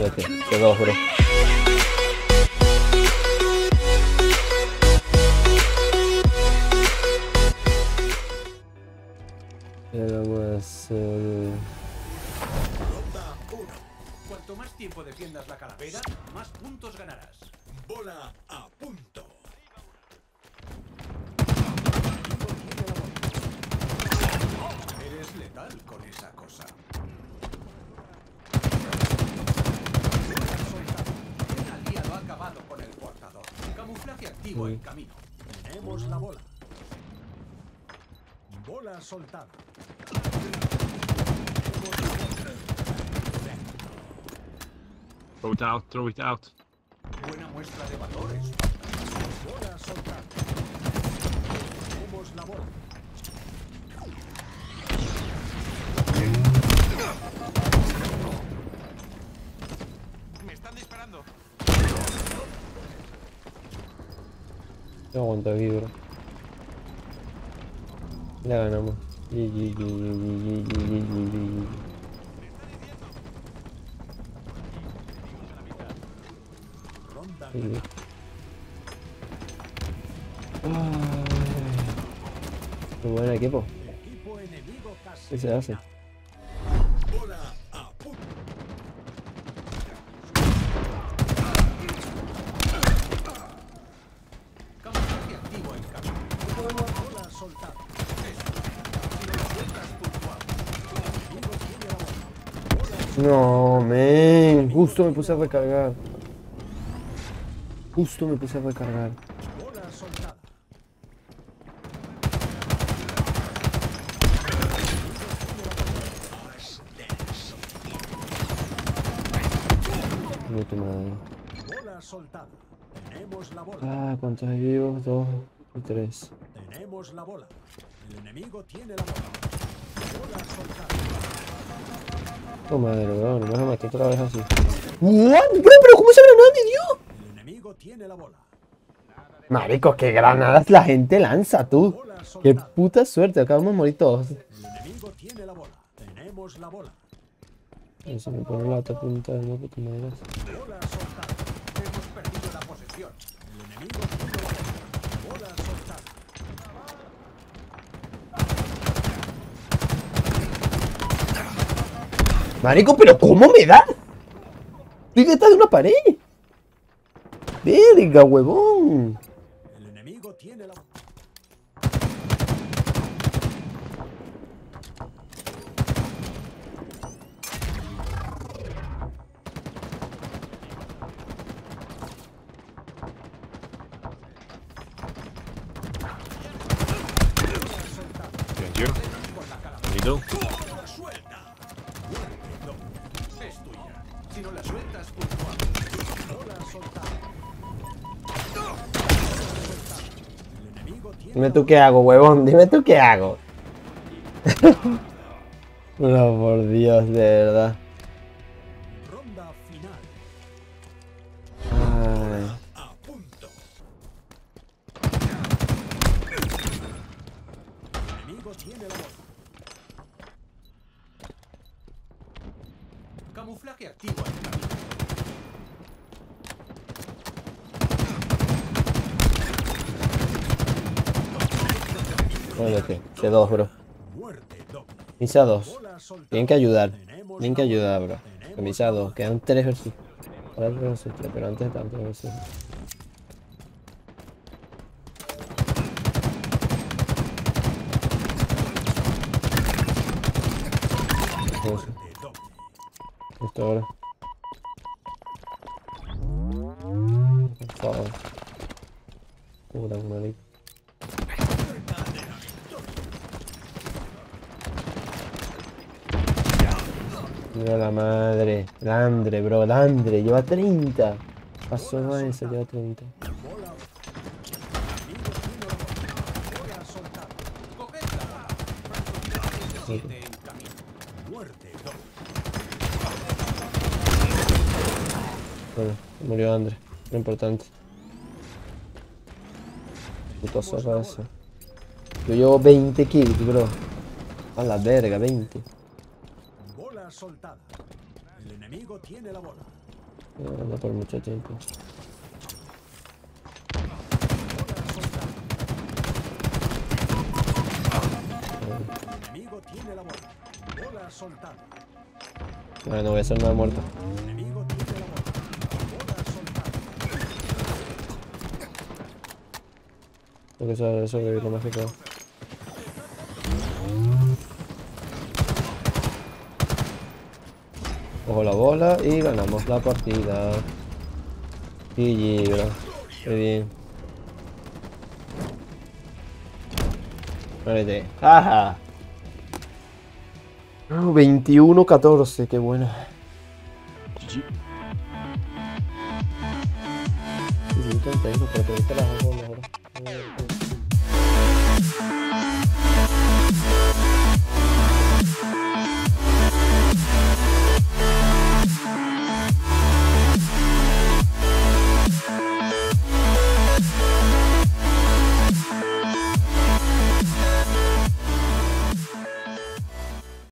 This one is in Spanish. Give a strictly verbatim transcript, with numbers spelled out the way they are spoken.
Olvídate, que dos, bro. ¿Qué vamos a hacer? Ronda uno. Cuanto más tiempo defiendas la calavera, más puntos ganarás. Bola a punto. Eres letal con esa cosa. Un aliado ha acabado con el portador. Camuflaje activo en camino. Tenemos la bola. Bola soltada. Throw it out, throw it out. Buena muestra de valores. Bola soltada. Tenemos la bola. Me están disparando. No aguanto aquí, bro. Ya ganamos. G G, G G, G G, G G, G G. Ronda Sí. ganada. Qué buen equipo. Equipo enemigo casi. ¿Qué se hace? Bola a punto. Camuflaje activo en camino. Bola soltada. Si lo sueltas puntual. El enemigo tiene la bola. Bola No, men. Justo me puse a recargar. Justo me puse a recargar. bola soltada. No tu madre. Bola soltada. Tenemos la bola. Ah, ¿cuántos hay vivos? Dos y tres. Tenemos la bola. El enemigo tiene la bola. Bola soltada. Oh madre, bro, no me vas a matar otra vez así. ¿What? Bro, pero ¿cómo esa granada me dio? El enemigo tiene la bola. Marico, qué granadas la gente lanza, tú. Bola Qué soltada. puta suerte, acabamos de morir todos. El enemigo tiene la bola. Tenemos la bola. Y se me pone la otra punta de una puta madre. Bola soltada. Hemos perdido la posesión. El enemigo tiene la bola. Bola soltada. Marico, pero ¿cómo me da? Estoy detrás de una pared. Verga, huevón. El enemigo tiene la bola. Thank you. Con la calavera. Middle. Suelta. Muerte, no. Es tuya. Si no la sueltas, puntual. Bola soltada. El enemigo tiene Dime la tú qué hago, huevón. Dime tú qué hago. No, por Dios, de verdad. ronda final. Ay. A punto. El enemigo tiene la bola. Camuflaje activo en camino. Muévete. C dos, bro. Muerte doble. Misa dos. Bola soltada. Tienen que ayudar. Tenemos Tienen que la bola. ayudar, bro. Tenemos Misa la dos. bola. Quedan tres versus. Ahora el versus tres, pero antes de tanto versus. Muerte doble. Esto ahora. Por favor. Puta marico. Mira la madre. Landre, bro. Landre. Lleva treinta. Pasó a eso, lleva treinta. Bola. Enemigo tiene la bola. Bola soltada. Coged la bola. Siete en camino. Muerte doble. Bueno, murió Andre. Lo importante. Puto zorra ese. Yo llevo veinte kills, bro. A la verga, veinte. Bola soltada. El enemigo tiene la bola. No por mucho tiempo. Enemigo tiene la bola. Bola soltada. Vale, no voy a hacer nada muerto. Enemigo tiene la bola. Bola soltada. Tengo que saber sobrevivir lo más que pueda. Cojo la bola y ganamos la partida. G G, bro. Qué bien. Vale, ¡ajá! veintiuno catorce, qué buena. G G. Sí, sí, tonto, pero te gusta las bolas ahora.